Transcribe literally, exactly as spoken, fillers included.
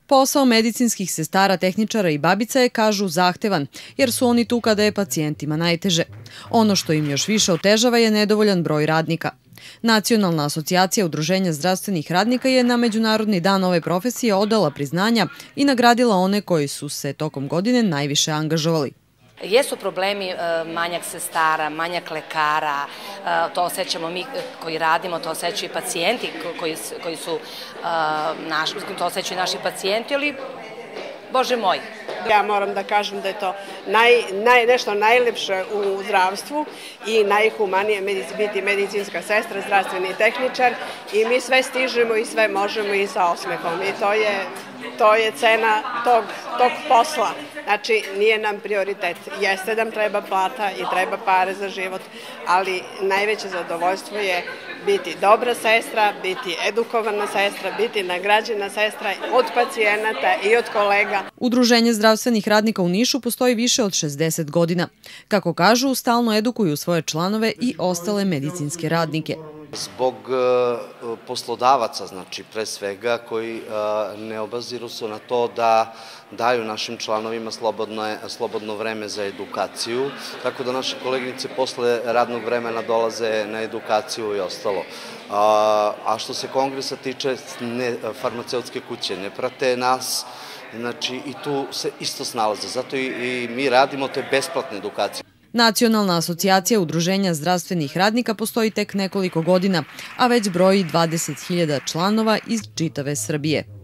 Posao medicinskih sestara, tehničara i babica je, kažu, zahtevan, jer su oni tu kada je pacijentima najteže. Ono što im još više otežava je nedovoljan broj radnika. Nacionalna asocijacija udruženja zdravstvenih radnika je na Međunarodni dan ove profesije odala priznanja i nagradila one koji su se tokom godine najviše angažovali. Jesu problemi manjak sestara, manjak lekara, to osjećamo mi koji radimo, to osjećaju i pacijenti koji su, to osjećaju naši pacijenti, ali Bože moj. Ja moram da kažem da je to nešto najlepše u zdravstvu i najhumanije biti medicinska sestra, zdravstveni tehničar i mi sve stižemo i sve možemo i sa osmehom i to je To je cena tog, tog posla. Znači, nije nam prioritet. Jeste da nam treba plata i treba pare za život, ali najveće zadovoljstvo je biti dobra sestra, biti edukovana sestra, biti nagrađena sestra od pacijenata i od kolega. Udruženje zdravstvenih radnika u Nišu postoji više od šezdeset godina. Kako kažu, stalno edukuju svoje članove i ostale medicinske radnike. Zbog poslodavaca, znači pre svega, koji ne obaziru se na to da daju našim članovima slobodno vreme za edukaciju, tako da naše koleginice posle radnog vremena dolaze na edukaciju i ostalo. A što se kongresa tiče, farmaceutske kuće ne prate nas, znači i tu se isto snalaze, zato i mi radimo te besplatne edukacije. Nacionalna asocijacija udruženja zdravstvenih radnika postoji tek nekoliko godina, a već broji dvadeset hiljada članova iz čitave Srbije.